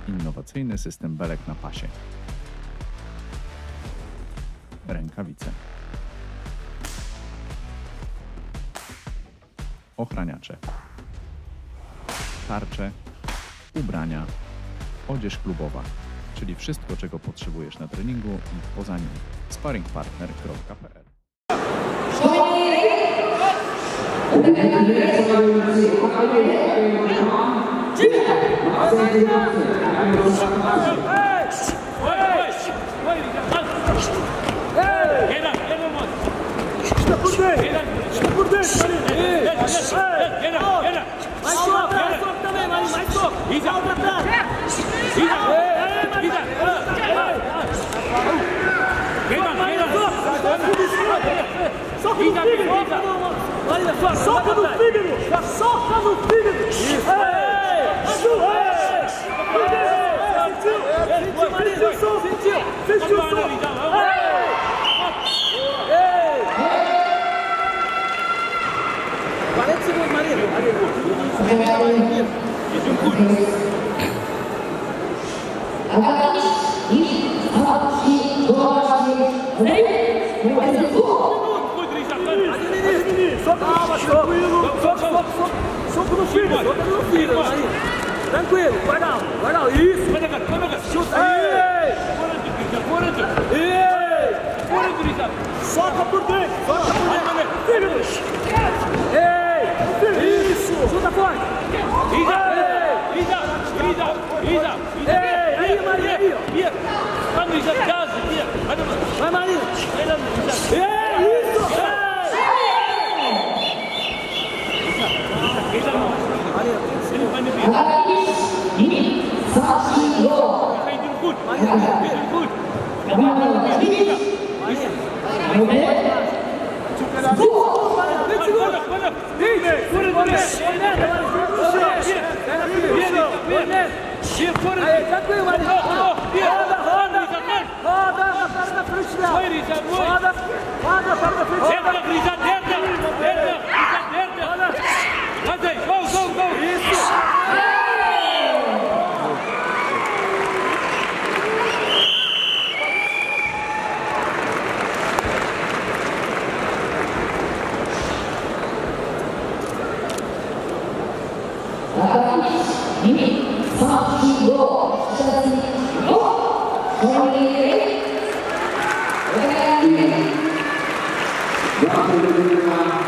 Innowacyjny system belek na pasie. Rękawice. Ochraniacze. Tarcze, ubrania, odzież klubowa, czyli wszystko, czego potrzebujesz na treningu i poza nim. Sparringpartner.pl. Soca no fígado! Soca no fígado! Isso! Sentiu o som! Ei! 40 segundos, Maria! Soco no fígado, soca no fígado, aí. Tranquilo, guarda, isso. Chuta, soca por dentro, fígado. Ei, isso, chuta forte. Aí, Maria, aí, ó. Vai, Maria. Isso. Gracias.